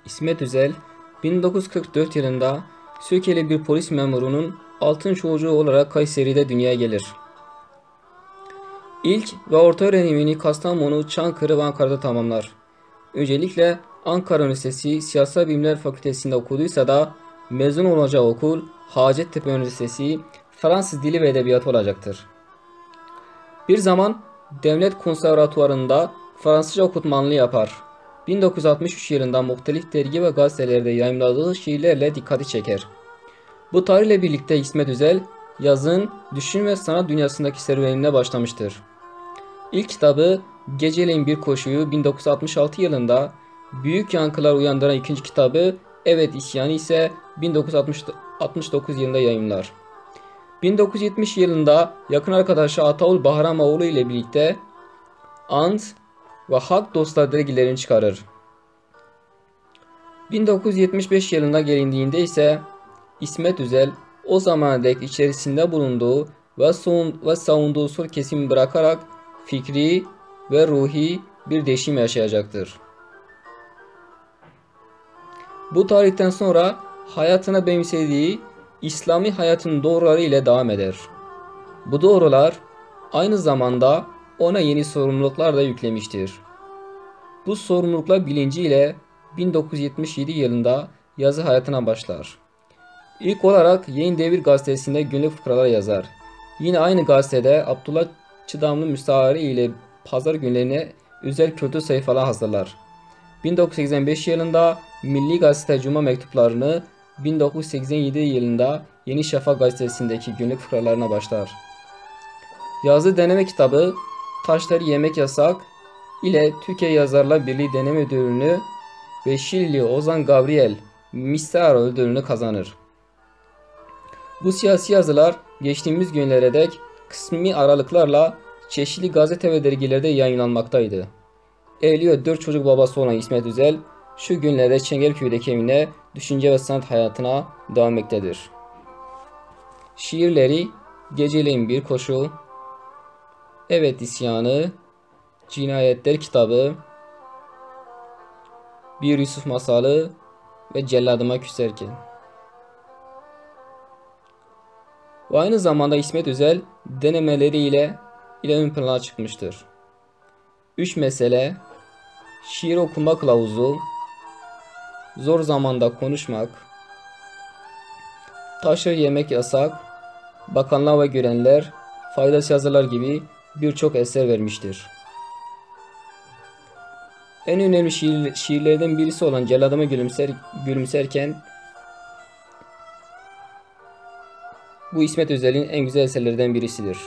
İsmet Özel 1944 yılında Söke'li bir polis memurunun altın çocuğu olarak Kayseri'de dünyaya gelir. İlk ve orta öğrenimini Kastamonu, Çankırı ve Ankara'da tamamlar. Öncelikle Ankara Üniversitesi Siyasal Bilimler Fakültesi'nde okuduysa da mezun olacağı okul Hacettepe Üniversitesi Fransız Dili ve Edebiyatı olacaktır. Bir zaman Devlet Konservatuvarı'nda Fransızca okutmanlığı yapar. 1963 yılında muhtelif dergi ve gazetelerde yayımladığı şiirlerle dikkati çeker. Bu tarihle birlikte İsmet Özel, yazın, düşün ve sanat dünyasındaki serüvenine başlamıştır. İlk kitabı Geceleyin Bir Koşuyu 1966 yılında, büyük yankılar uyandıran ikinci kitabı Evet İsyanı ise 1969 yılında yayımlar. 1970 yılında yakın arkadaşı Ataul Bahramoğlu ile birlikte Ant ve Hak Dostlar dergilerini çıkarır. 1975 yılına gelindiğinde ise İsmet Özel o zamana dek içerisinde bulunduğu ve savunduğu sol kesimi bırakarak fikri ve ruhi bir değişim yaşayacaktır. Bu tarihten sonra hayatına benimsediği İslami hayatın doğruları ile devam eder. Bu doğrular aynı zamanda ona yeni sorumluluklar da yüklemiştir. Bu sorumluluklar bilinciyle 1977 yılında yazı hayatına başlar. İlk olarak Yeni Devir gazetesinde günlük fıkralar yazar. Yine aynı gazetede Abdullah Çıdamlı Müstahari ile pazar günlerine özel kötü sayfalar hazırlar. 1985 yılında Milli Gazete Cuma mektuplarını, 1987 yılında Yeni Şafak gazetesindeki günlük fıkralarına başlar. Yazdığı deneme kitabı Taşları Yemek Yasak ile Türkiye Yazarlar Birliği deneme ödülünü ve Şilili Ozan Gabriel Mistero ödülünü kazanır. Bu siyasi yazılar geçtiğimiz günlere dek kısmi aralıklarla çeşitli gazete ve dergilerde yayınlanmaktaydı. Evli ve 4 çocuk babası olan İsmet Özel şu günlerde Çengelköy'deki evine düşünce ve sanat hayatına devam etmektedir. Şiirleri Geceleyin Bir Koşu, Evet İsyanı, Cinayetler Kitabı, Bir Yusuf Masalı ve Celladıma Küserken. Ve aynı zamanda İsmet Özel denemeleriyle ön plana çıkmıştır. 3 mesele, şiir okuma kılavuzu, zor zamanda konuşmak, taşları yemek yasak, bakanlar ve görenler, faydası yazılar gibi birçok eser vermiştir. En önemli şiirlerden birisi olan Celladıma Gülümserken bu İsmet Özel'in en güzel eserlerden birisidir.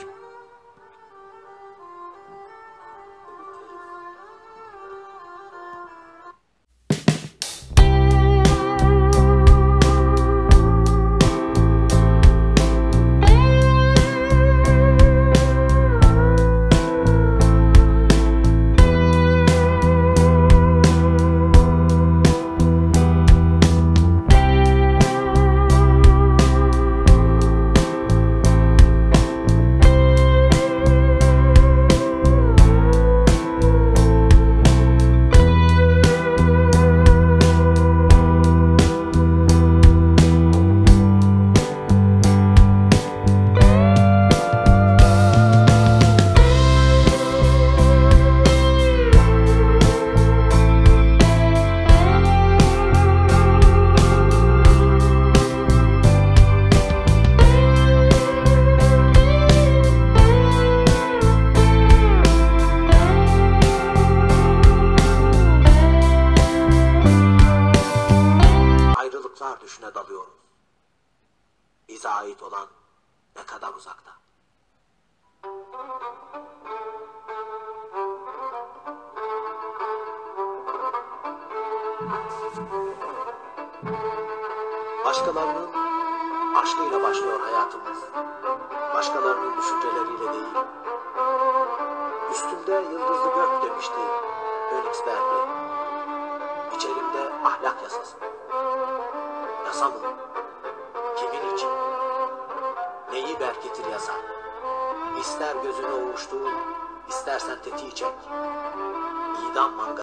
Düşüne dalıyoruz. Bize ait olan ne kadar uzakta. Başkalarının aşkıyla başlıyor hayatımız. Başkalarının düşünceleriyle değil. Üstümde yıldızlı gök demişti Felix Berger. İçerimde ahlak yasası. Yasa mı? Kimin için? Neyi berketir yasa? İster gözüne ovuştur, istersen tetiği çek. İdam mangalı.